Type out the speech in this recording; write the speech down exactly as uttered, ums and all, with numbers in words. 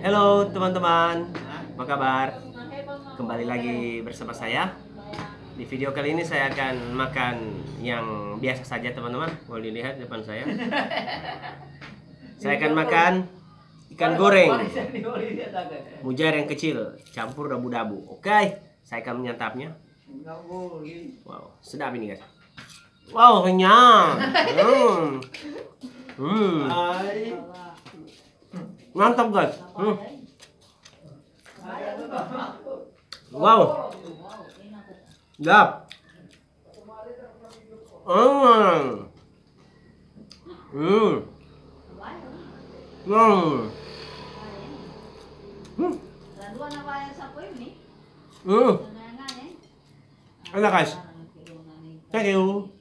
Halo teman-teman, apa kabar? Kembali lagi bersama saya. Di video kali ini saya akan makan yang biasa saja teman-teman. Boleh dilihat depan saya. Saya akan makan ikan goreng mujair yang kecil campur dabu-dabu. Oke, saya akan menyantapnya. Wow, sedap ini guys. Wow, kenyang. Hmm. Hmm. Mantap guys. Hmm. Wow. Sedap. Hmm. Hmm. Hmm. Hmm. Hmm. Enak guys. Thank you.